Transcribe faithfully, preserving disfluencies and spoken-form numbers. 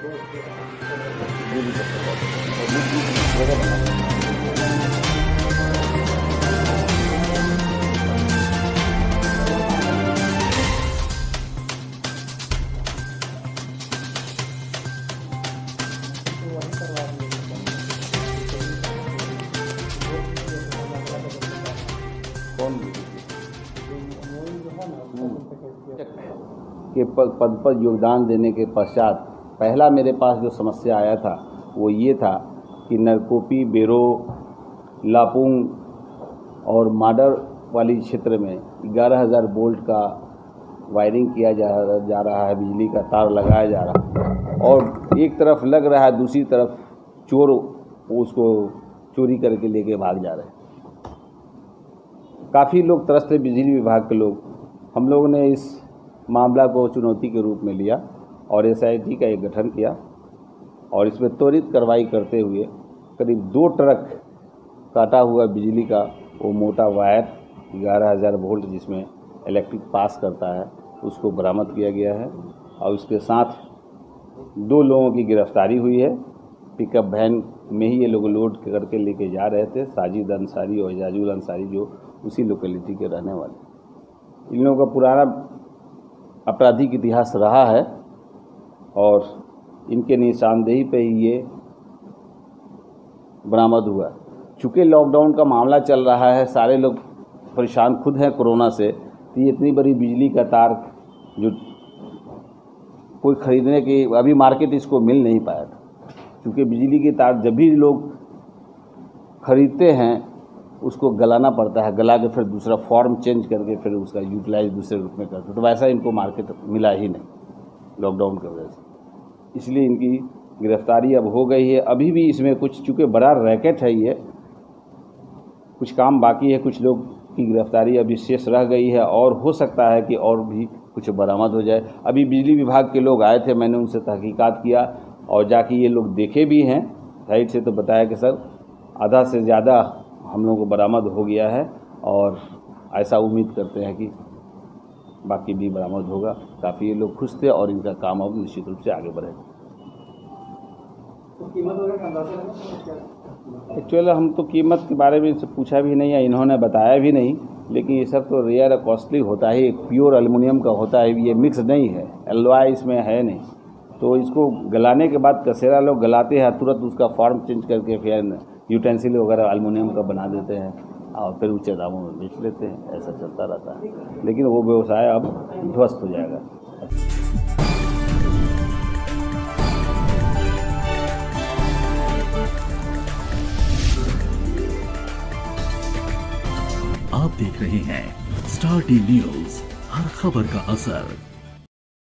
के पद पद पर योगदान देने के पश्चात पहला मेरे पास जो समस्या आया था वो ये था कि नरकोपी, बेरो, लापुंग और माडर वाली क्षेत्र में ग्यारह हज़ार वोल्ट का वायरिंग किया जा, जा रहा है, बिजली का तार लगाया जा रहा है और एक तरफ लग रहा है, दूसरी तरफ चोर उसको चोरी करके लेके भाग जा रहे हैं। काफ़ी लोग त्रस्त थे, बिजली विभाग के लोग। हम लोगों ने इस मामला को चुनौती के रूप में लिया और एस आई टी का एक गठन किया और इसमें त्वरित कार्रवाई करते हुए करीब दो ट्रक काटा हुआ बिजली का वो मोटा वायर ग्यारह हज़ार वोल्ट जिसमें इलेक्ट्रिक पास करता है उसको बरामद किया गया है और उसके साथ दो लोगों की गिरफ्तारी हुई है। पिकअप वैन में ही ये लोग लोड करके लेके जा रहे थे, साजिद अंसारी और एजाजुल अंसारी जो उसी लोकेलिटी के रहने वाले। इन लोगों का पुराना आपराधिक इतिहास रहा है और इनके निशानदेही पे ही ये बरामद हुआ। चूँकि लॉकडाउन का मामला चल रहा है, सारे लोग परेशान खुद हैं कोरोना से, तो ये इतनी बड़ी बिजली का तार जो कोई ख़रीदने की अभी मार्केट इसको मिल नहीं पाया था। क्योंकि बिजली के तार जब भी लोग खरीदते हैं उसको गलाना पड़ता है, गला के फिर दूसरा फॉर्म चेंज करके फिर उसका यूटिलाइज दूसरे रूप में करते, तो वैसा इनको मार्केट मिला ही नहीं लॉकडाउन की वजह से। इसलिए इनकी गिरफ्तारी अब हो गई है। अभी भी इसमें कुछ, चूँकि बड़ा रैकेट है ये, कुछ काम बाकी है, कुछ लोग की गिरफ्तारी अभी शेष रह गई है और हो सकता है कि और भी कुछ बरामद हो जाए। अभी बिजली विभाग के लोग आए थे, मैंने उनसे तहकीकात किया और जाके ये लोग देखे भी हैं साइड से, तो बताया कि सर आधा से ज़्यादा हम लोगों को बरामद हो गया है और ऐसा उम्मीद करते हैं कि बाकी भी बरामद होगा। काफ़ी ये लोग खुश थे और इनका काम अब निश्चित रूप से आगे बढ़ेगा। तो कीमत वगैरह एक्चुअली हम तो कीमत के बारे में इनसे पूछा भी नहीं है, इन्होंने बताया भी नहीं, लेकिन ये सब तो रेयर कॉस्टली होता है, प्योर एल्युमिनियम का होता है, ये मिक्स नहीं है, एलॉय इसमें है नहीं। तो इसको गलाने के बाद कसेरा लोग गलाते हैं, तुरंत उसका फॉर्म चेंज करके फिर यूटेंसिल वगैरह एल्युमिनियम का बना देते हैं और फिर ऊंचे दामों में बेच लेते हैं। ऐसा चलता रहता है, लेकिन वो व्यवसाय अब ध्वस्त हो जाएगा। आप देख रहे हैं स्टार टी न्यूज़, हर खबर का असर।